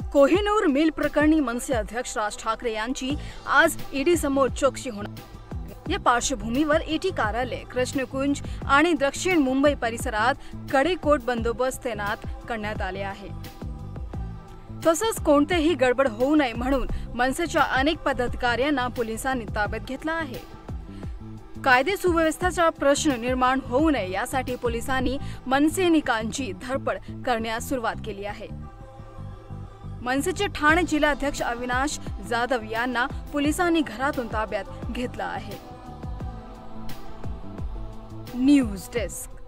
Kohinoor mill प्रकरणी मनसे अध्यक्ष राज ठाकरे यांची आज ईडी समोर चौकशी होणार। या पार्श्वभूमीवर ईडी कार्यालय, कृष्णकुंज आणि दक्षिण मुंबई परिसरात कडेकोट बंदोबस्त तैनात करण्यात आले आहे। तसंच कोणतेही गडबड होऊ नये म्हणून मनसेच्या अनेक पदाधिकाऱ्यांना पोलिसांनी ताब्यात घेतलं आहे। कायदे सुव्यवस्थेचा प्रश्न निर्माण होऊ नये यासाठी पोलिसांनी मनसैनिकांची धरपड करण्यास सुरुवात केली आहे। मनसेचे ठाणे जिल्हाध्यक्ष अविनाश जाधव यांना पोलिसांनी घरातून ताब्यात घेतलं आहे। News desk.